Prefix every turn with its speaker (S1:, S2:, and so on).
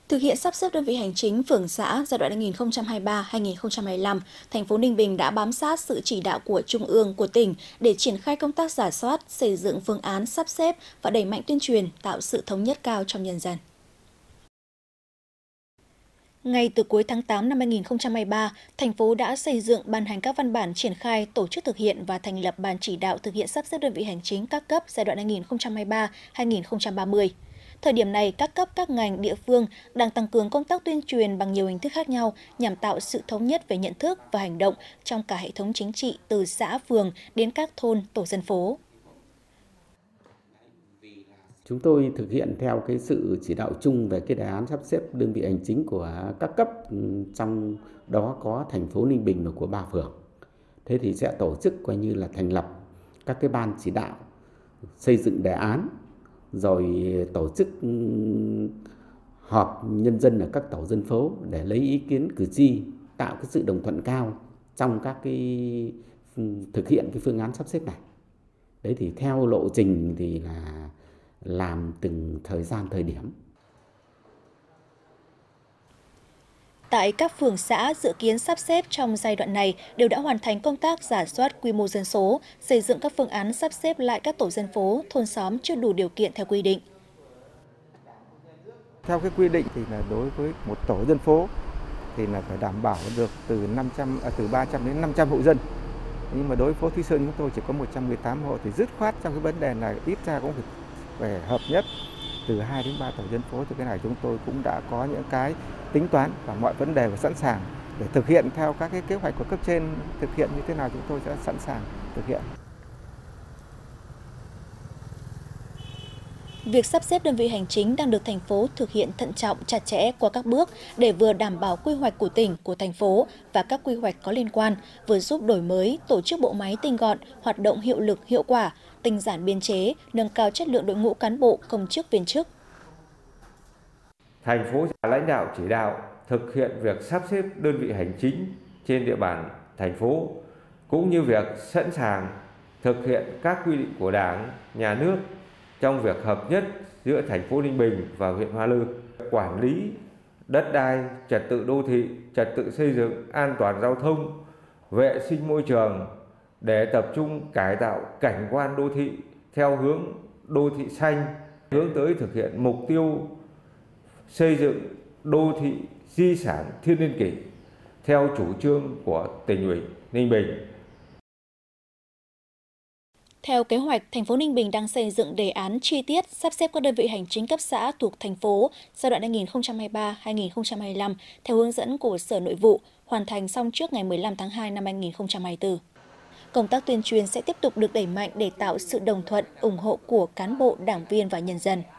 S1: Thực hiện sắp xếp đơn vị hành chính phường xã giai đoạn 2023-2025, thành phố Ninh Bình đã bám sát sự chỉ đạo của Trung ương, của tỉnh để triển khai công tác rà soát, xây dựng phương án sắp xếp và đẩy mạnh tuyên truyền, tạo sự thống nhất cao trong nhân dân. Ngay từ cuối tháng 8 năm 2023, thành phố đã xây dựng ban hành các văn bản triển khai tổ chức thực hiện và thành lập ban chỉ đạo thực hiện sắp xếp đơn vị hành chính các cấp giai đoạn 2023-2030. Thời điểm này, các cấp, các ngành, địa phương đang tăng cường công tác tuyên truyền bằng nhiều hình thức khác nhau nhằm tạo sự thống nhất về nhận thức và hành động trong cả hệ thống chính trị từ xã, phường đến các thôn, tổ dân phố.
S2: Chúng tôi thực hiện theo cái sự chỉ đạo chung về cái đề án sắp xếp đơn vị hành chính của các cấp, trong đó có thành phố Ninh Bình và của 3 phường. Thế thì sẽ tổ chức coi như là thành lập các cái ban chỉ đạo xây dựng đề án, rồi tổ chức họp nhân dân ở các tổ dân phố để lấy ý kiến cử tri, tạo cái sự đồng thuận cao trong các cái thực hiện cái phương án sắp xếp này. Đấy thì theo lộ trình thì là làm từng thời gian, thời điểm.
S1: Tại các phường xã, dự kiến sắp xếp trong giai đoạn này đều đã hoàn thành công tác rà soát quy mô dân số, xây dựng các phương án sắp xếp lại các tổ dân phố, thôn xóm chưa đủ điều kiện theo quy định.
S3: Theo cái quy định thì là đối với một tổ dân phố thì là phải đảm bảo được từ 300 đến 500 hộ dân. Nhưng mà đối với phố Thúy Sơn chúng tôi chỉ có 118 hộ thì dứt khoát trong cái vấn đề này ít ra cũng phải hợp nhất từ 2 đến 3 tổ dân phố. Thì cái này chúng tôi cũng đã có những cái tính toán và mọi vấn đề và sẵn sàng để thực hiện theo các cái kế hoạch của cấp trên thực hiện như thế nào chúng tôi sẽ sẵn sàng thực hiện.
S1: Việc sắp xếp đơn vị hành chính đang được thành phố thực hiện thận trọng, chặt chẽ qua các bước để vừa đảm bảo quy hoạch của tỉnh, của thành phố và các quy hoạch có liên quan, vừa giúp đổi mới, tổ chức bộ máy tinh gọn, hoạt động hiệu lực, hiệu quả, tinh giản biên chế, nâng cao chất lượng đội ngũ cán bộ, công chức, viên chức.
S4: Thành phố sẽ lãnh đạo chỉ đạo thực hiện việc sắp xếp đơn vị hành chính trên địa bàn thành phố, cũng như việc sẵn sàng thực hiện các quy định của Đảng, Nhà nước trong việc hợp nhất giữa thành phố Ninh Bình và huyện Hoa Lư, quản lý đất đai, trật tự đô thị, trật tự xây dựng, an toàn giao thông, vệ sinh môi trường để tập trung cải tạo cảnh quan đô thị theo hướng đô thị xanh, hướng tới thực hiện mục tiêu xây dựng đô thị di sản thiên niên kỷ theo chủ trương của tỉnh ủy Ninh Bình.
S1: Theo kế hoạch, thành phố Ninh Bình đang xây dựng đề án chi tiết sắp xếp các đơn vị hành chính cấp xã thuộc thành phố giai đoạn 2023-2025 theo hướng dẫn của Sở Nội vụ, hoàn thành xong trước ngày 15 tháng 2 năm 2024. Công tác tuyên truyền sẽ tiếp tục được đẩy mạnh để tạo sự đồng thuận, ủng hộ của cán bộ, đảng viên và nhân dân.